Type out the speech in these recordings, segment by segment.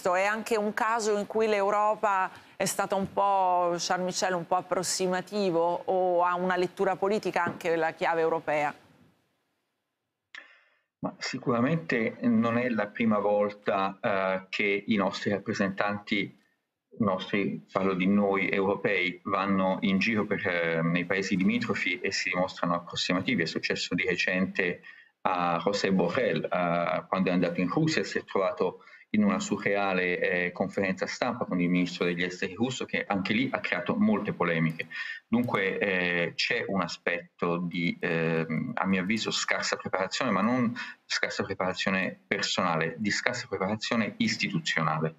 questo è anche un caso in cui l'Europa è stata un po', Charles Michel, un po' approssimativo, o ha una lettura politica anche la chiave europea? Ma sicuramente non è la prima volta che i nostri rappresentanti, parlo di noi europei, vanno in giro nei paesi limitrofi e si dimostrano approssimativi. È successo di recente a José Borrell, quando è andato in Russia e si è trovato in una surreale conferenza stampa con il ministro degli esteri russo, che anche lì ha creato molte polemiche. Dunque c'è un aspetto di, a mio avviso, scarsa preparazione, ma non scarsa preparazione personale, di scarsa preparazione istituzionale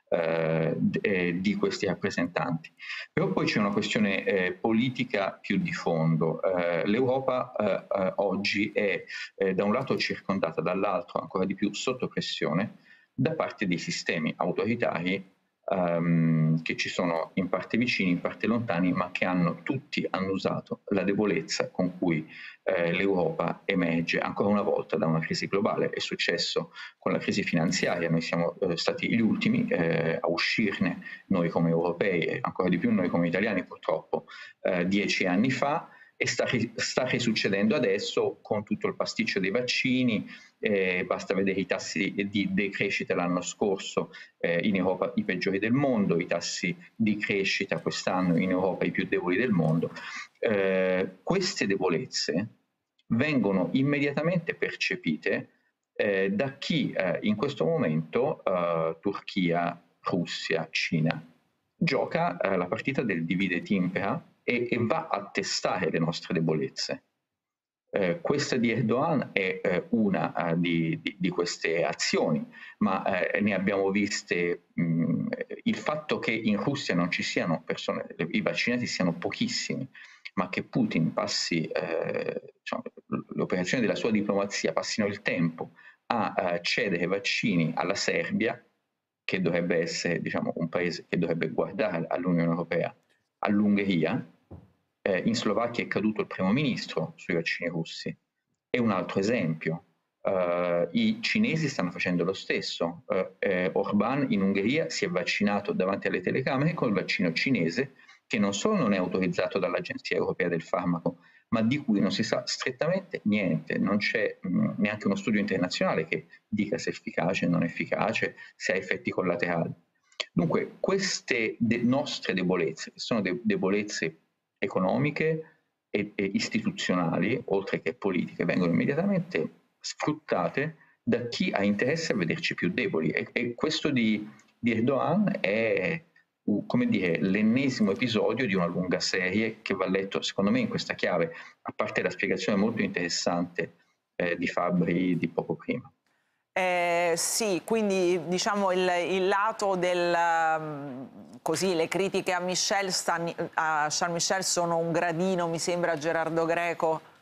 di questi rappresentanti. Però poi c'è una questione politica più di fondo. L'Europa oggi è da un lato circondata, dall'altro ancora di più sotto pressione da parte dei sistemi autoritari che ci sono in parte vicini, in parte lontani, ma che tutti hanno usato la debolezza con cui l'Europa emerge ancora una volta da una crisi globale. È successo con la crisi finanziaria, noi siamo stati gli ultimi a uscirne, noi come europei e ancora di più noi come italiani purtroppo, 10 anni fa, e sta risuccedendo adesso con tutto il pasticcio dei vaccini. Basta vedere i tassi di decrescita l'anno scorso in Europa i peggiori del mondo, i tassi di crescita quest'anno in Europa i più deboli del mondo. Queste debolezze vengono immediatamente percepite da chi in questo momento, Turchia, Russia, Cina, gioca la partita del divide et impera e va a testare le nostre debolezze. Questa di Erdogan è una di queste azioni, ma ne abbiamo viste. Il fatto che in Russia non ci siano persone, i vaccinati siano pochissimi, ma che Putin passi, diciamo, le operazioni della sua diplomazia passino il tempo a cedere vaccini alla Serbia, che dovrebbe essere, diciamo, un paese che dovrebbe guardare all'Unione Europea, all'Ungheria. In Slovacchia è caduto il primo ministro sui vaccini russi. È un altro esempio. I cinesi stanno facendo lo stesso. Orbán in Ungheria si è vaccinato davanti alle telecamere con il vaccino cinese, che non solo non è autorizzato dall'Agenzia Europea del Farmaco, ma di cui non si sa strettamente niente. Non c'è neanche uno studio internazionale che dica se è efficace, non efficace, se ha effetti collaterali. Dunque, queste nostre debolezze, che sono debolezze economiche e istituzionali, oltre che politiche, vengono immediatamente sfruttate da chi ha interesse a vederci più deboli. E questo di Erdogan è, come dire, l'ennesimo episodio di una lunga serie che va letto, secondo me, in questa chiave, a parte la spiegazione molto interessante di Fabbri di poco prima. Sì, quindi diciamo il lato del, così, le critiche a Charles Michel sono un gradino, mi sembra, a Gerardo Greco